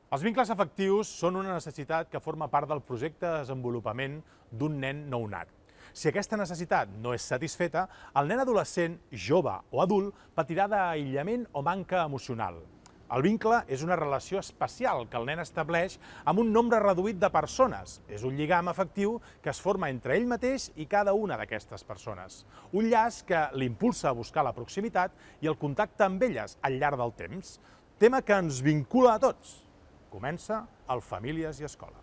Els vincles afectius són una necessitat que forma part del projecte de desenvolupament d'un nen nounat. Si aquesta necessitat no és satisfeta, el nen adolescent, jove o adult patirà d'aïllament o manca emocional. El vincle és una relació especial que el nen estableix amb un nombre reduït de persones. És un lligam afectiu que es forma entre ell mateix i cada una d'aquestes persones. Un llaç que l'impulsa a buscar la proximitat i el contacte amb elles al llarg del temps. Tema que ens vincula a tots. Comença el Famílies i Escola.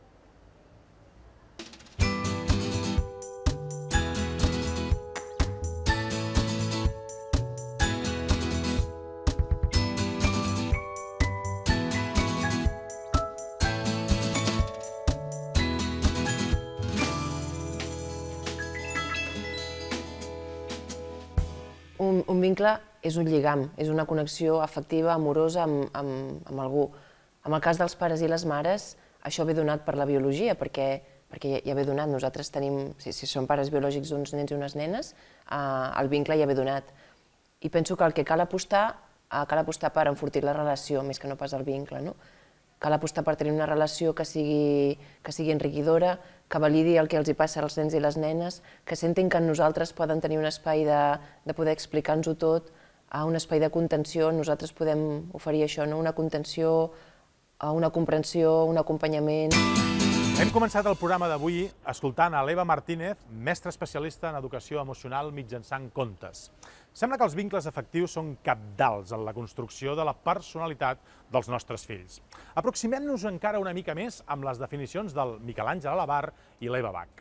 Un vincle és un lligam, és una connexió afectiva, amorosa amb algú. En el cas dels pares i les mares, això ve donat per la biologia, perquè ja ve donat. Nosaltres tenim, si som pares biològics d'uns nens i unes nenes, el vincle ja ve donat. I penso que el que cal apostar per enfortir la relació, més que no pas el vincle. Cal apostar per tenir una relació que sigui enriquidora, que validi el que els passa als nens i les nenes, que sentin que en nosaltres poden tenir un espai de poder explicar-nos-ho tot, un espai de contenció. Nosaltres podem oferir això, una contenció, una comprensió, un acompanyament. Hem començat el programa d'avui escoltant a l'Eva Martínez, mestra especialista en educació emocional mitjançant contes. Sembla que els vincles afectius són cabdals en la construcció de la personalitat dels nostres fills. Aproximem-nos encara una mica més amb les definicions del Miquel Àngel Alabar i l'Eva Bach.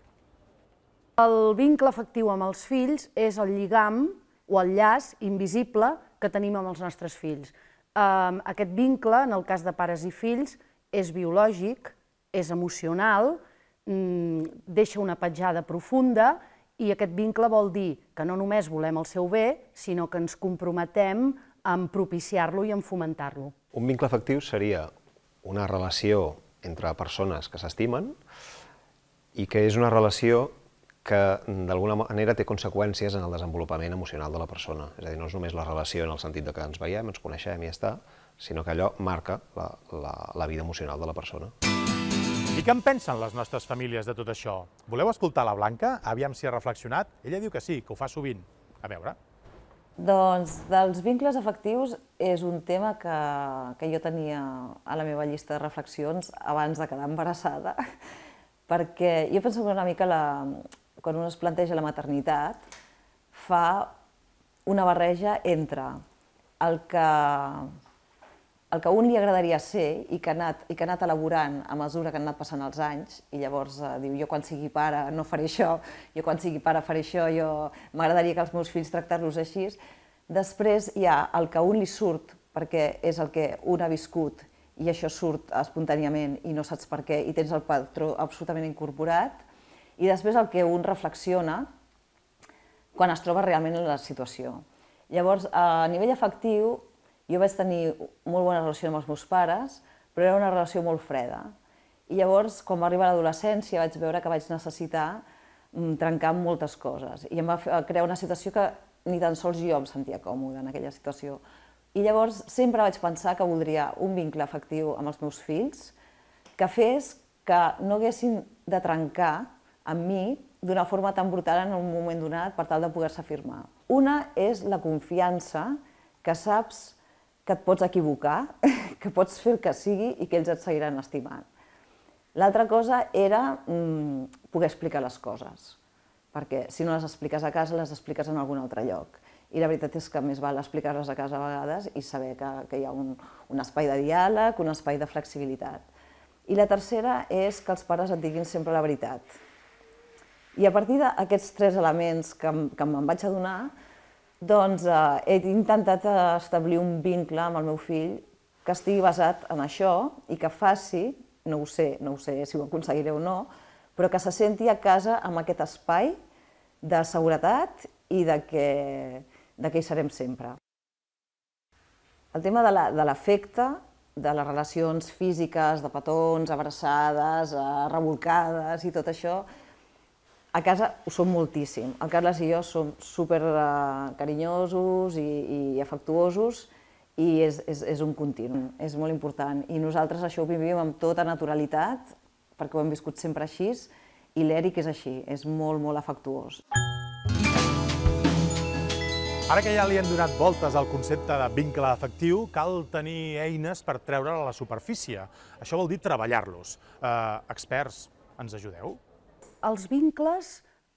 El vincle afectiu amb els fills és el lligam o el llaç invisible que tenim amb els nostres fills. Aquest vincle, en el cas de pares i fills, és biològic, és emocional, deixa una petjada profunda i aquest vincle vol dir que no només volem el seu bé, sinó que ens comprometem en propiciar-lo i en fomentar-lo. Un vincle afectiu seria una relació entre persones que s'estimen i que és una relació que d'alguna manera té conseqüències en el desenvolupament emocional de la persona. És a dir, no és només la relació en el sentit que ens veiem, ens coneixem i ja està, sinó que allò marca la vida emocional de la persona. I què en pensen les nostres famílies de tot això? Voleu escoltar la Blanca? Aviam si ha reflexionat. Ella diu que sí, que ho fa sovint. A veure. Doncs dels vincles afectius és un tema que jo tenia a la meva llista de reflexions abans de quedar embarassada, perquè jo penso que una mica quan un es planteja la maternitat fa una barreja entre el que a un li agradaria ser i que ha anat elaborant a mesura que han anat passant els anys, i llavors diu, jo quan sigui pare no faré això, jo quan sigui pare faré això, m'agradaria que els meus fills tractar-los així. Després hi ha el que a un li surt perquè és el que un ha viscut i això surt espontàniament i no saps per què i tens el patró absolutament incorporat, i després el que un reflexiona quan es troba realment en la situació. Llavors, a nivell afectiu, jo vaig tenir molt bona relació amb els meus pares, però era una relació molt freda. I llavors, quan va arribar l'adolescència, vaig veure que vaig necessitar trencar amb moltes coses. I em va crear una situació que ni tan sols jo em sentia còmoda en aquella situació. I llavors sempre vaig pensar que voldria un vincle afectiu amb els meus fills que fes que no haguessin de trencar amb mi d'una forma tan brutal en un moment donat per tal de poder-se afirmar. Una és la confiança que saps que et pots equivocar, que pots fer el que sigui i que ells et seguiran estimant. L'altra cosa era poder explicar les coses, perquè si no les expliques a casa, les expliques en algun altre lloc. I la veritat és que més val explicar-les a casa a vegades i saber que hi ha un espai de diàleg, un espai de flexibilitat. I la tercera és que els pares et diguin sempre la veritat. I a partir d'aquests tres elements que me'n vaig adonar, doncs he intentat establir un vincle amb el meu fill que estigui basat en això i que faci, no ho sé si ho aconseguiré o no, però que se senti a casa amb aquest espai de seguretat i que hi serem sempre. El tema de l'afecte, de les relacions físiques, de petons, abraçades, rebolcades i tot això, a casa ho som moltíssim. El Carles i jo som super carinyosos i afectuosos i és un continu, és molt important. I nosaltres això ho vivim amb tota naturalitat, perquè ho hem viscut sempre així, i l'Eric és així, és molt, molt afectuós. Ara que ja li hem donat voltes al concepte de vincle afectiu, cal tenir eines per treure'l a la superfície. Això vol dir treballar-los. Experts, ens ajudeu? Els vincles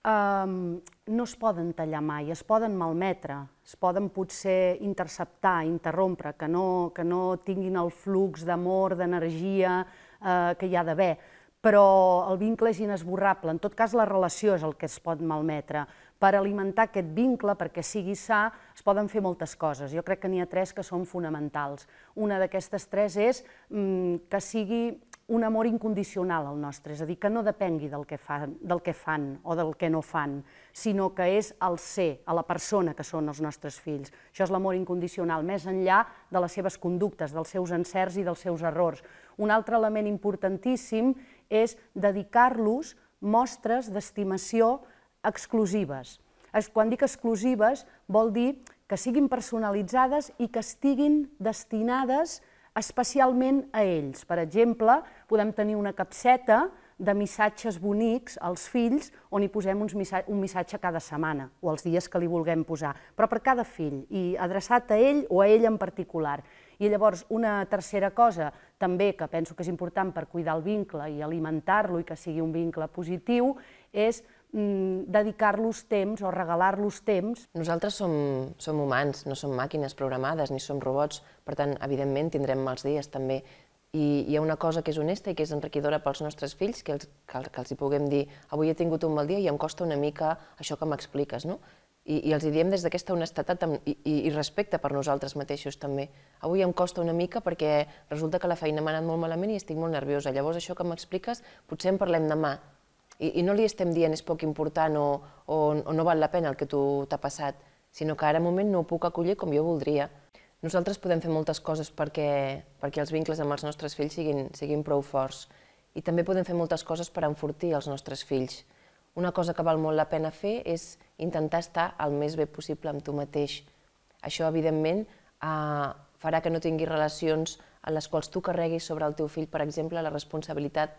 no es poden tallar mai, es poden malmetre, es poden potser interceptar, interrompre, que no tinguin el flux d'amor, d'energia que hi ha d'haver, però el vincle és inesborrable. En tot cas, la relació és el que es pot malmetre. Per alimentar aquest vincle, perquè sigui sa, es poden fer moltes coses. Jo crec que n'hi ha 3 que són fonamentals. Una d'aquestes 3 és que sigui un amor incondicional el nostre, és a dir, que no depengui del que fan o del que no fan, sinó que és el ser, a la persona que són els nostres fills. Això és l'amor incondicional, més enllà de les seves conductes, dels seus encerts i dels seus errors. Un altre element importantíssim és dedicar-los mostres d'estimació exclusives. Quan dic exclusives vol dir que siguin personalitzades i que estiguin destinades especialment a ells. Per exemple, podem tenir una capseta de missatges bonics als fills on hi posem un missatge cada setmana o els dies que li vulguem posar, però per cada fill i adreçat a ell o a ell en particular. I llavors una tercera cosa també que penso que és important per cuidar el vincle i alimentar-lo i que sigui un vincle positiu és dedicar-los temps o regalar-los temps. Nosaltres som humans, no som màquines programades ni som robots, per tant, evidentment, tindrem mals dies també. I hi ha una cosa que és honesta i que és enriquidora pels nostres fills, que els hi puguem dir avui he tingut un mal dia i em costa una mica això que m'expliques, no? I els hi diem des d'aquesta honestedat i respecte per nosaltres mateixos també. Avui em costa una mica perquè resulta que la feina m'ha anat molt malament i estic molt nerviosa. Llavors això que m'expliques potser en parlem demà. I no li estem dient és poc important o no val la pena el que tu t'ha passat, sinó que ara, al moment, no ho puc acollir com jo voldria. Nosaltres podem fer moltes coses perquè els vincles amb els nostres fills siguin prou forts. I també podem fer moltes coses per enfortir els nostres fills. Una cosa que val molt la pena fer és intentar estar el més bé possible amb tu mateix. Això, evidentment, farà que no tinguis relacions en les quals tu carreguis sobre el teu fill, per exemple, la responsabilitat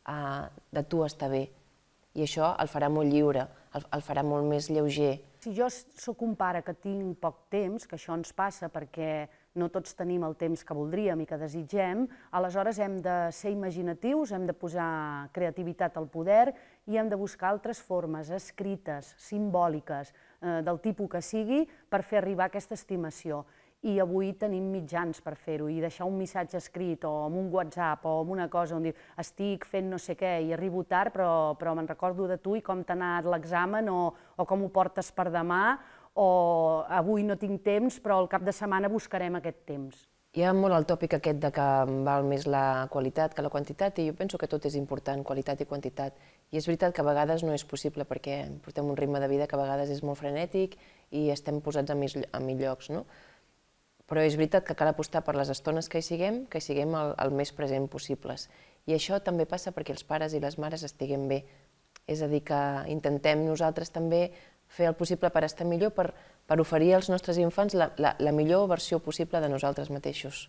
de tu estar bé. I això el farà molt lliure, el farà molt més lleuger. Si jo sóc un pare que tinc poc temps, que això ens passa perquè no tots tenim el temps que voldríem i que desitgem, aleshores hem de ser imaginatius, hem de posar creativitat al poder i hem de buscar altres formes escrites, simbòliques, del tipus que sigui, per fer arribar aquesta estimació. I avui tenim mitjans per fer-ho, i deixar un missatge escrit o amb un WhatsApp o amb una cosa on diu estic fent no sé què i arribo tard però me'n recordo de tu i com t'ha anat l'examen o com ho portes per demà o avui no tinc temps però al cap de setmana buscarem aquest temps. Hi ha molt el tòpic aquest de que val més la qualitat que la quantitat i jo penso que tot és important, qualitat i quantitat. I és veritat que a vegades no és possible perquè portem un ritme de vida que a vegades és molt frenètic i estem posats a mil llocs, no? Però és veritat que cal apostar per les estones que hi siguem el més present possibles. I això també passa perquè els pares i les mares estiguem bé. És a dir, que intentem nosaltres també fer el possible per estar millor, per oferir als nostres infants la millor versió possible de nosaltres mateixos.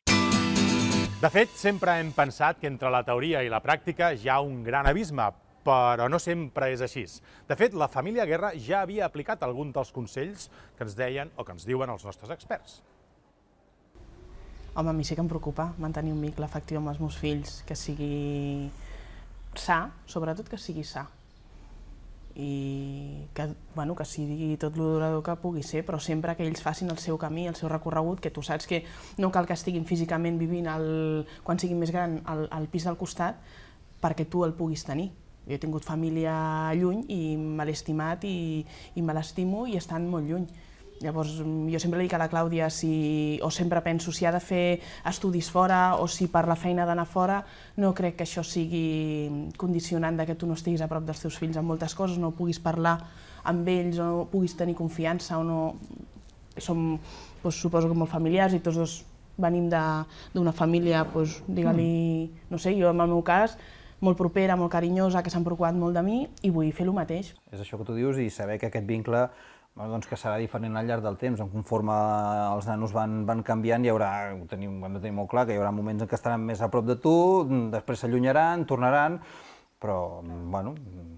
De fet, sempre hem pensat que entre la teoria i la pràctica hi ha un gran abisme, però no sempre és així. De fet, la família Guerra ja havia aplicat algun dels consells que ens deien o que ens diuen els nostres experts. Home, a mi sí que em preocupa mantenir un vincle afectiu amb els meus fills, que sigui sa, sobretot que sigui sa. I que sigui tot lo durador que pugui ser, però sempre que ells facin el seu camí, el seu recorregut, que tu saps que no cal que estiguin físicament vivint, quan siguin més gran, al pis del costat, perquè tu el puguis tenir. Jo he tingut família lluny i me l'he estimat i me l'estimo i estan molt lluny. Llavors, jo sempre li dic a la Clàudia, o sempre penso si ha de fer estudis fora o si per la feina d'anar fora, no crec que això sigui condicionant que tu no estiguis a prop dels teus fills en moltes coses, no puguis parlar amb ells o no puguis tenir confiança o no... Som, suposo que molt familiars i tots dos venim d'una família, digue-li, no sé, jo en el meu cas, molt propera, molt carinyosa, que s'han preocupat molt de mi i vull fer el mateix. És això que tu dius i saber que aquest vincle que serà diferent al llarg del temps. Conforme els nanos van canviant, hem de tenir molt clar que hi haurà moments en què estaran més a prop de tu, després s'allunyaran, tornaran, però, bueno...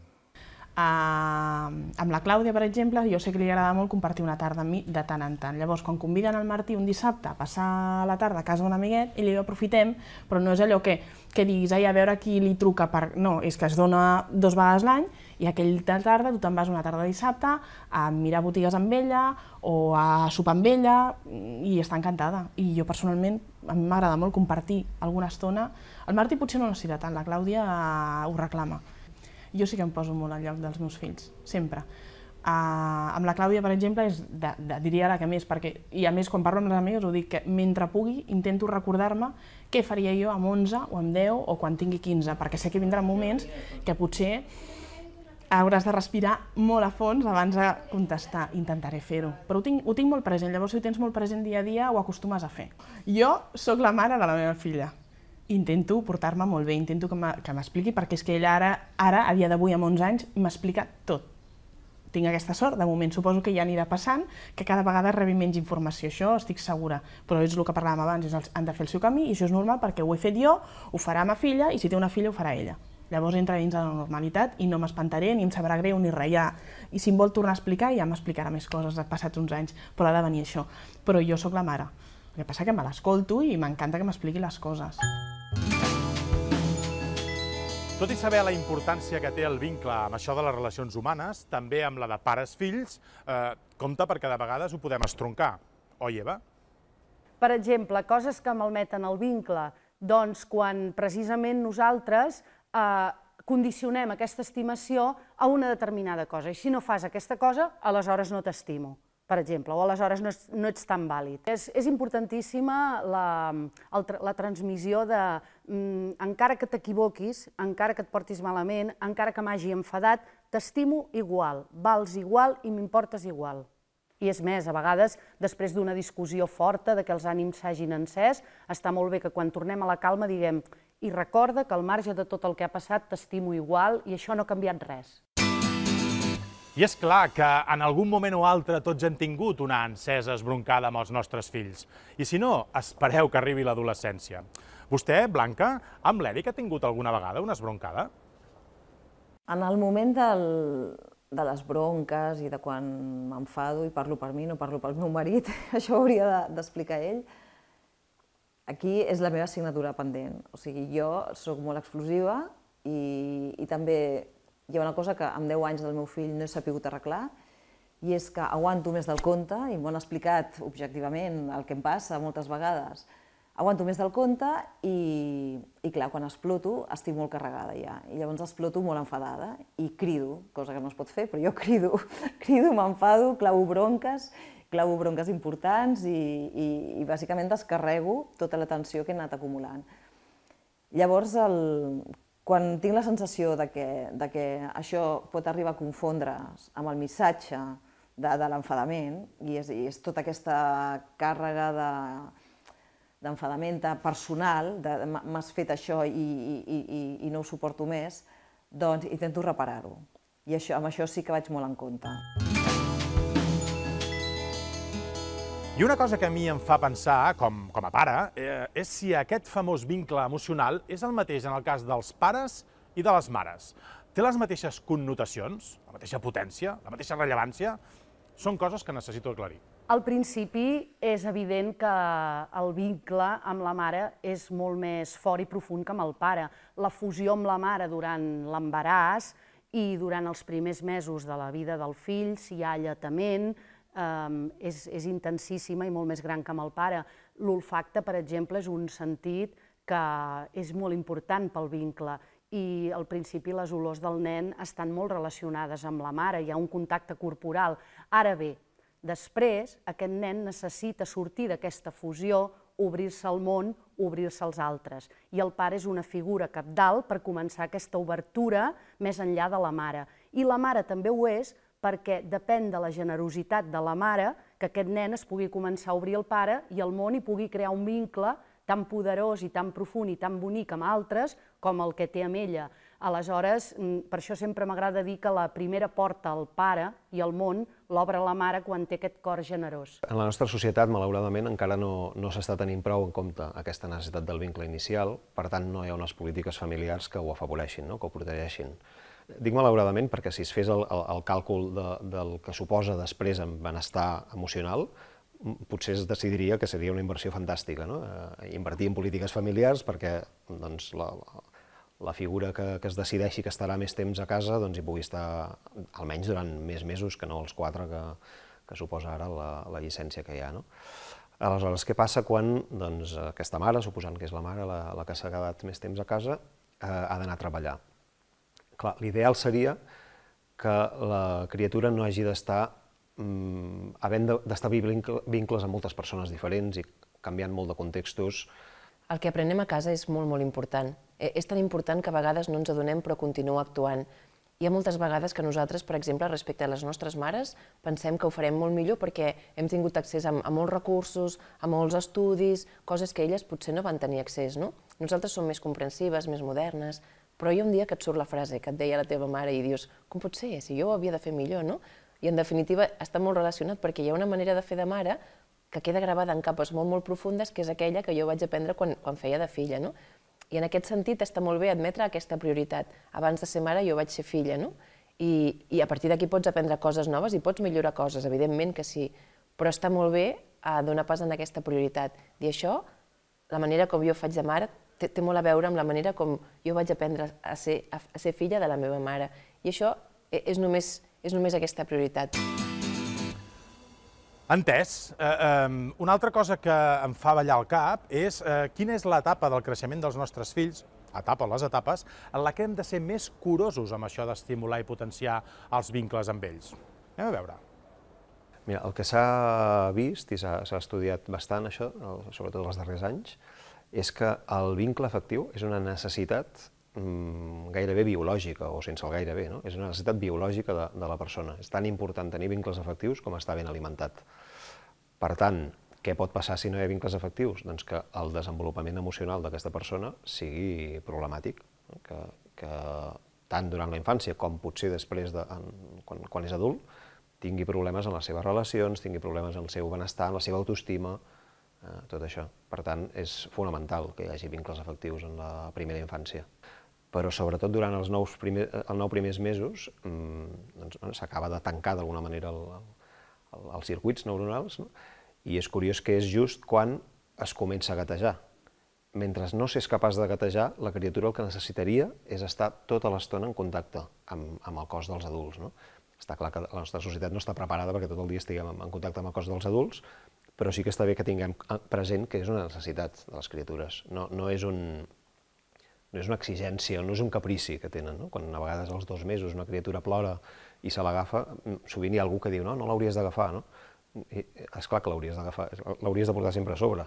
Amb la Clàudia, per exemple, jo sé que li agrada molt compartir una tarda amb mi de tant en tant. Llavors, quan conviden el Martí un dissabte a passar la tarda a casa d'un amiguet, i li aprofitem, però no és allò que diguis, a veure qui li truca per... No, és que es dona 2 vegades l'any i aquella tarda tu te'n vas una tarda de dissabte a mirar botigues amb ella o a sopar amb ella i està encantada. I jo personalment, a mi m'agrada molt compartir alguna estona. El Martí potser no necessita tant, la Clàudia ho reclama. Jo sí que em poso molt al lloc dels meus fills, sempre. Amb la Clàudia, per exemple, diria ara que més, i a més quan parlo amb les amigues ho dic que mentre pugui intento recordar-me què faria jo amb 11 o amb 10 o quan tingui 15, perquè sé que vindran moments que potser hauràs de respirar molt a fons abans de contestar. Intentaré fer-ho, però ho tinc molt present, llavors si ho tens molt present dia a dia ho acostumes a fer. Jo sóc la mare de la meva filla. Intento portar-me molt bé, intento que m'expliqui, perquè és que ella ara, a dia d'avui, amb 11 anys, m'explica tot. Tinc aquesta sort, de moment suposo que ja anirà passant, que cada vegada rebi menys informació, això estic segura, però és el que parlàvem abans, han de fer el seu camí i això és normal perquè ho he fet jo, ho farà ma filla i si té una filla ho farà ella. Llavors entra dins de la normalitat i no m'espantaré, ni em sabrà greu, ni res. I si em vol tornar a explicar ja m'explicarà més coses passats uns anys, però ha de venir això. Però jo sóc la mare. El que passa que me l'escolto i m'encanta que m'expliqui les coses. Tot i saber la importància que té el vincle amb això de les relacions humanes, també amb la de pares-fills, compte perquè de vegades ho podem estroncar. Oi, Eva? Per exemple, coses que malmeten el vincle, doncs quan precisament nosaltres condicionem aquesta estimació a una determinada cosa. I si no fas aquesta cosa, aleshores no t'estimo, per exemple, o aleshores no ets tan vàlid. És importantíssima la transmissió de, encara que t'equivoquis, encara que et portis malament, encara que m'hagi enfadat, t'estimo igual, vals igual i m'importes igual. I és més, a vegades, després d'una discussió forta, que els ànims s'hagin encès, està molt bé que quan tornem a la calma diguem i recorda que al marge de tot el que ha passat t'estimo igual i això no ha canviat res. I és clar que en algun moment o altre tots hem tingut una encesa esbroncada amb els nostres fills. I si no, espereu que arribi l'adolescència. Vostè, Blanca, amb l'Eric ha tingut alguna vegada una esbroncada? En el moment de les bronques i de quan m'enfado i parlo per mi, no parlo pel meu marit, això ho hauria d'explicar ell, aquí és la meva assignatura pendent. O sigui, jo soc molt explosiva i també hi ha una cosa que amb 10 anys del meu fill no he sabut arreglar i és que aguanto més del compte i m'ho han explicat objectivament el que em passa moltes vegades. Aguanto més del compte i clar, quan exploto estic molt carregada ja i llavors exploto molt enfadada i crido, cosa que no es pot fer, però jo crido, m'enfado, clavo bronques importants i bàsicament descarrego tota la tensió que he anat acumulant. Llavors, quan tinc la sensació que això pot arribar a confondre's amb el missatge de l'enfadament, i és tota aquesta càrrega d'enfadament personal, m'has fet això i no ho suporto més, doncs intento reparar-ho. I amb això sí que vaig molt en compte. I una cosa que a mi em fa pensar, com a pare, és si aquest famós vincle emocional és el mateix en el cas dels pares i de les mares. Té les mateixes connotacions, la mateixa potència, la mateixa rellevància? Són coses que necessito aclarir. Al principi és evident que el vincle amb la mare és molt més fort i profund que amb el pare. La fusió amb la mare durant l'embaràs i durant els primers mesos de la vida del fill, si hi ha alletament, és intensíssima i molt més gran que amb el pare. L'olfacte, per exemple, és un sentit que és molt important pel vincle i al principi les olors del nen estan molt relacionades amb la mare, hi ha un contacte corporal. Ara bé, després aquest nen necessita sortir d'aquesta fusió, obrir-se al món, obrir-se als altres. I el pare és una figura cabdal per començar aquesta obertura més enllà de la mare. I la mare també ho és perquè depèn de la generositat de la mare que aquest nen es pugui començar a obrir al pare i al món i pugui crear un vincle tan poderós i tan profund i tan bonic amb altres com el que té amb ella. Aleshores, per això sempre m'agrada dir que la primera porta al pare i al món l'obre la mare quan té aquest cor generós. En la nostra societat, malauradament, encara no s'està tenint prou en compte aquesta necessitat del vincle inicial, per tant, no hi ha unes polítiques familiars que ho afavoreixin, que ho protegeixin. Dic malauradament perquè si es fes el càlcul del que suposa després en benestar emocional, potser es decidiria que seria una inversió fantàstica, invertir en polítiques familiars perquè la figura que es decideixi que estarà més temps a casa hi pugui estar almenys durant més mesos que no els 4 que suposa ara la llicència que hi ha. Aleshores, què passa quan aquesta mare, suposant que és la mare la que s'ha quedat més temps a casa, ha d'anar a treballar? Clar, l'ideal seria que la criatura no hagi d'establir vincles amb moltes persones diferents i canviant molt de contextos. El que aprenem a casa és molt, molt important. És tan important que a vegades no ens adonem però continua actuant. Hi ha moltes vegades que nosaltres, per exemple, respecte a les nostres mares, pensem que ho farem molt millor perquè hem tingut accés a molts recursos, a molts estudis, coses que elles potser no van tenir accés, no? Nosaltres som més comprensives, més modernes, però hi ha un dia que et surt la frase que et deia la teva mare i dius, com pot ser, si jo ho havia de fer millor, no? I en definitiva està molt relacionat perquè hi ha una manera de fer de mare que queda gravada en capes molt, molt profundes, que és aquella que jo vaig aprendre quan feia de filla, no? I en aquest sentit està molt bé admetre aquesta prioritat. Abans de ser mare jo vaig ser filla, no? I a partir d'aquí pots aprendre coses noves i pots millorar coses, evidentment que sí, però està molt bé donar pas en aquesta prioritat. I això, la manera com jo faig de mare, té molt a veure amb la manera com jo vaig aprendre a ser filla de la meva mare. I això és només aquesta prioritat. Entès. Una altra cosa que em fa ballar el cap és quina és l'etapa del creixement dels nostres fills, les etapes, en la que hem de ser més curosos amb això d'estimular i potenciar els vincles amb ells. Anem a veure. Mira, el que s'ha vist i s'ha estudiat bastant això, sobretot els darrers anys, és que el vincle afectiu és una necessitat gairebé biològica, o sense el gairebé, no? És una necessitat biològica de la persona. És tan important tenir vincles afectius com estar ben alimentat. Per tant, què pot passar si no hi ha vincles afectius? Doncs que el desenvolupament emocional d'aquesta persona sigui problemàtic, que tant durant la infància com potser després, quan és adult, tingui problemes en les seves relacions, tingui problemes en el seu benestar, en la seva autoestima, tot això. Per tant, és fonamental que hi hagi vincles afectius en la primera infància. Però sobretot durant els 9 primers mesos s'acaba de tancar d'alguna manera els circuits neuronals, i és curiós que és just quan es comença a gatejar. Mentre no s'és capaç de gatejar, la criatura el que necessitaria és estar tota l'estona en contacte amb el cos dels adults. Està clar que la nostra societat no està preparada perquè tot el dia estiguem en contacte amb el cos dels adults, però sí que està bé que tinguem present que és una necessitat de les criatures. No és una exigència, no és un caprici que tenen. Quan a vegades als 2 mesos una criatura plora i se l'agafa, sovint hi ha algú que diu no l'hauries d'agafar. És clar que l'hauries d'agafar, l'hauries de portar sempre a sobre.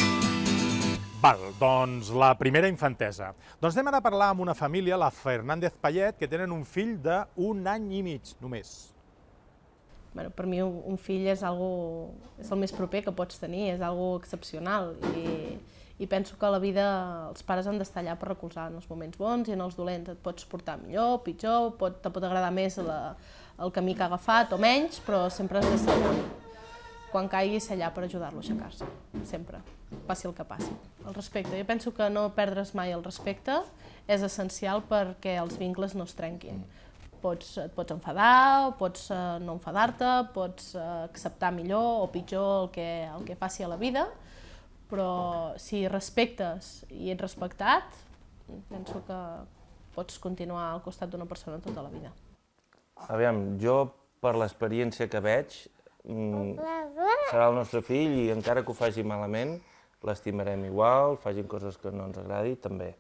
Val, doncs la primera infantesa. Doncs anem ara a parlar amb una família, la Fernández Payet, que tenen un fill d'1 any i mig, només. Per mi un fill és el més proper que pots tenir, és algo excepcional i penso que a la vida els pares han d'estar allà per recolzar en els moments bons i en els dolents. Et pots portar millor, pitjor, te pot agradar més el camí que ha agafat o menys, però sempre has d'estar allà. Quan caigui, ser allà per ajudar-lo a aixecar-se, sempre, passi el que passi. El respecte. Jo penso que no perdre's mai el respecte és essencial perquè els vincles no es trenquin. Et pots enfadar, pots no enfadar-te, pots acceptar millor o pitjor el que passi a la vida, però si respectes i ets respectat, penso que pots continuar al costat d'una persona tota la vida. Aviam, jo, per l'experiència que veig, serà el nostre fill i encara que ho faci malament, l'estimarem igual, facin coses que no ens agradi, també.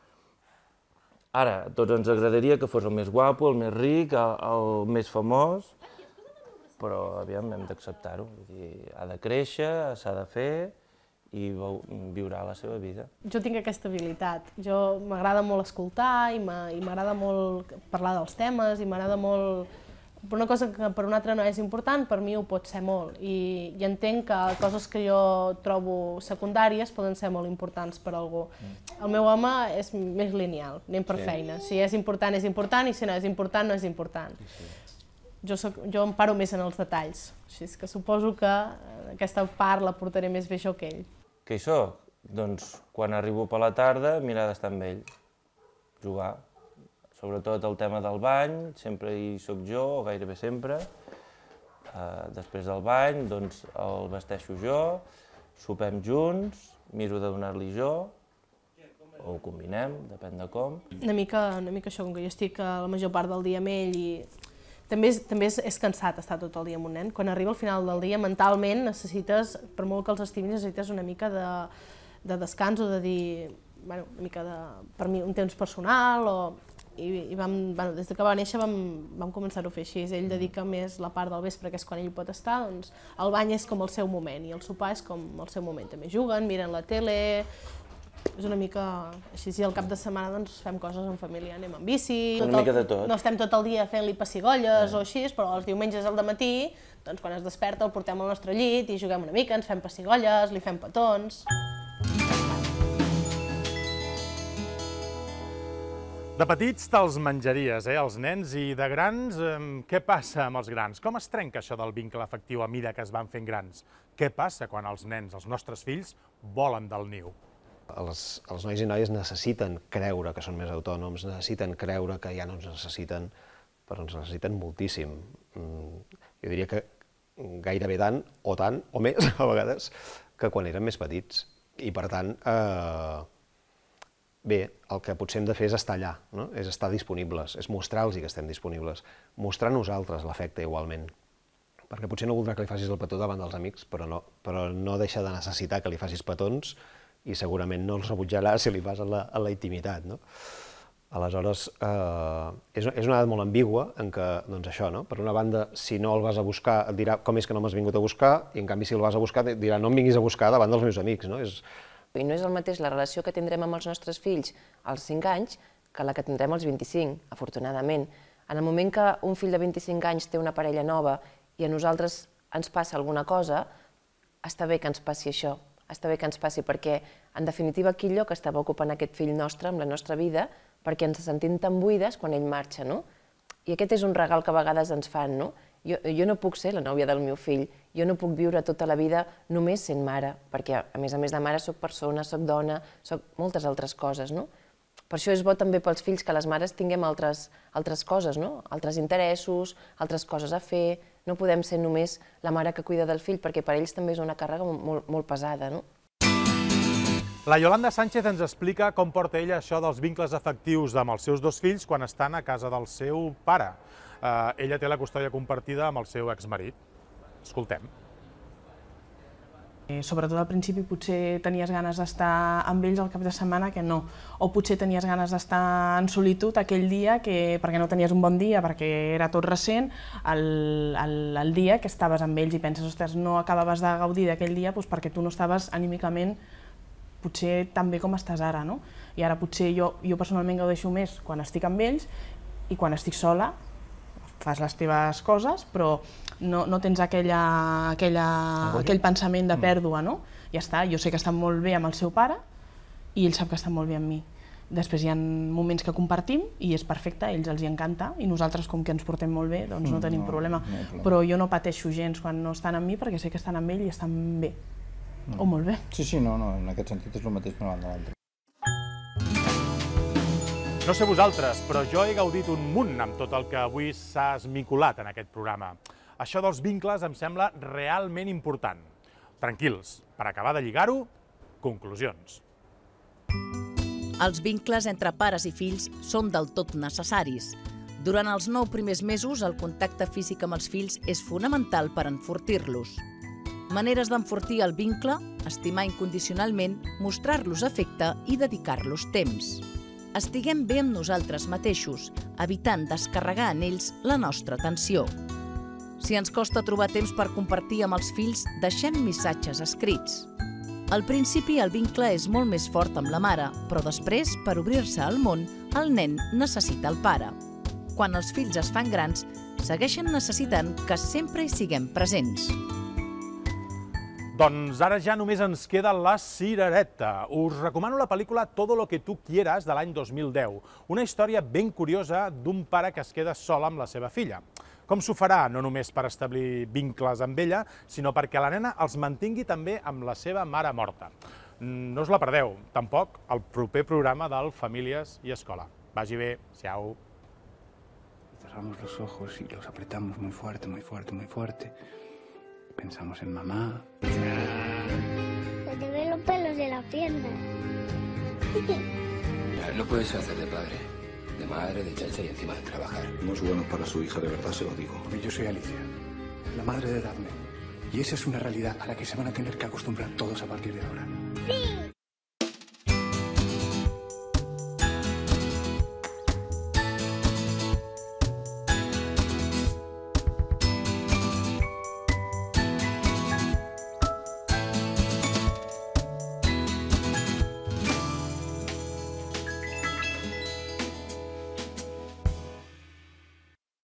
Ara, a tots ens agradaria que fos el més guapo, el més ric, el més famós, però aviam, hem d'acceptar-ho. Ha de créixer, s'ha de fer i viurà la seva vida. Jo tinc aquesta habilitat. M'agrada molt escoltar i m'agrada molt parlar dels temes i m'agrada molt una cosa que per una altra no és important, per mi ho pot ser molt. I entenc que coses que jo trobo secundàries poden ser molt importants per a algú. El meu home és més lineal, anem per feina. Si és important i si no és important, no és important. Jo em paro més en els detalls, així que suposo que aquesta part la portaré més bé jo que ell. Què hi soc? Doncs quan arribo per la tarda, mirar d'estar amb ell, jugar. Sobretot el tema del bany, sempre hi soc jo, o gairebé sempre. Després del bany, doncs el vesteixo jo, sopem junts, miro de donar-li jo, o ho combinem, depèn de com. Una mica això, com que jo estic la major part del dia amb ell i també és cansat estar tot el dia amb un nen. Quan arriba al final del dia, mentalment necessites, per molt que els estimis, necessites una mica de descans o de dir, una mica de, per mi, un temps personal i des que va néixer vam començar-ho a fer així. Ell dedica més la part del vespre, que és quan ell pot estar, doncs el bany és com el seu moment i el sopar és com el seu moment. També juguen, miren la tele, és una mica així. I al cap de setmana doncs fem coses en família, anem amb bici... Una mica de tot. No estem tot el dia fent-li pessigolles o així, però els diumenges al dematí, doncs quan es desperta el portem al nostre llit i juguem una mica, ens fem pessigolles, li fem petons... De petits te'ls menjaries, els nens, i de grans, què passa amb els grans? Com es trenca això del vincle afectiu a mida que es van fent grans? Què passa quan els nens, els nostres fills, volen del niu? Els nois i noies necessiten creure que són més autònoms, necessiten creure que ja no ens necessiten, però ens necessiten moltíssim. Jo diria que gairebé tant, o més, a vegades, que quan eren més petits. I per tant, bé, el que potser hem de fer és estar allà, és estar disponibles, és mostrar-los que estem disponibles, mostrar a nosaltres l'afecte igualment. Perquè potser no voldrà que li facis el petó davant dels amics, però no deixa de necessitar que li facis petons i segurament no els rebutjarà si li fas en la intimitat. Aleshores, és una edat molt ambigua en què, doncs això, per una banda, si no el vas a buscar, et dirà com és que no m'has vingut a buscar, i en canvi si el vas a buscar et dirà no em vinguis a buscar davant dels meus amics. I no és el mateix la relació que tindrem amb els nostres fills als 5 anys que la que tindrem als 25, afortunadament. En el moment que un fill de 25 anys té una parella nova i a nosaltres ens passa alguna cosa, està bé que ens passi això, està bé que ens passi perquè, en definitiva, aquell lloc estava ocupant aquest fill nostre amb la nostra vida perquè ens sentim tan buides quan ell marxa, no? I aquest és un regal que a vegades ens fan, no? Jo no puc ser la nòvia del meu fill, jo no puc viure tota la vida només sent mare, perquè a més de mare soc persona, soc dona, soc moltes altres coses, no? Per això és bo també pels fills que les mares tinguem altres coses, no? Altres interessos, altres coses a fer, no podem ser només la mare que cuida del fill, perquè per ells també és una càrrega molt pesada, no? La Yolanda Sánchez ens explica com porta ella això dels vincles afectius amb els seus 2 fills quan estan a casa del seu pare. Ella té la custòdia compartida amb el seu exmarit. Escoltem. Sobretot al principi potser tenies ganes d'estar amb ells el cap de setmana que no. O potser tenies ganes d'estar en solitud aquell dia perquè no tenies un bon dia, perquè era tot recent, el dia que estaves amb ells i penses, ostres, no acabaves de gaudir d'aquell dia perquè tu no estaves anímicament potser tan bé com estàs ara, no? I ara potser jo personalment gaudeixo més quan estic amb ells i quan estic sola fas les teves coses, però no tens aquell pensament de pèrdua, no? Ja està, jo sé que està molt bé amb el seu pare i ell sap que està molt bé amb mi. Després hi ha moments que compartim i és perfecte, a ells els hi encanta i nosaltres, com que ens portem molt bé, doncs no tenim problema. Però jo no pateixo gens quan no estan amb mi perquè sé que estan amb ell i estan bé. O molt bé. Sí, no, en aquest sentit és el mateix d'una banda a l'altra. No sé vosaltres, però jo he gaudit un munt amb tot el que avui s'ha esmicolat en aquest programa. Això dels vincles em sembla realment important. Tranquils, per acabar de lligar-ho, conclusions. Els vincles entre pares i fills són del tot necessaris. Durant els 9 primers mesos, el contacte físic amb els fills és fonamental per enfortir-los. Maneres d'enfortir el vincle, estimar incondicionalment, mostrar-los afecte i dedicar-los temps. Estiguem bé amb nosaltres mateixos, evitant descarregar en ells la nostra atenció. Si ens costa trobar temps per compartir amb els fills, deixem missatges escrits. Al principi el vincle és molt més fort amb la mare, però després, per obrir-se al món, el nen necessita el pare. quan els fills es fan grans, segueixen necessitant que sempre hi siguem presents. Doncs ara ja només ens queda La cirereta. Us recomano la pel·lícula Todo lo que tú quieras, de l'any 2010. Una història ben curiosa d'un pare que es queda sol amb la seva filla. Com s'ho farà? No només per establir vincles amb ella, sinó perquè la nena els mantingui també amb la seva mare morta. No us la perdeu, tampoc el proper programa del Famílies i Escola. Vagi bé, siau. Cerramos los ojos y los apretamos muy fuerte, muy fuerte, muy fuerte. Pensamos en mamá. Se te ven los pelos de la pierna. No puedes hacer de padre, de madre, de chacha y encima de trabajar. No es bueno para su hija, de verdad se lo digo. Yo soy Alicia, la madre de Daphne. Y esa es una realidad a la que se van a tener que acostumbrar todos a partir de ahora. ¡Sí!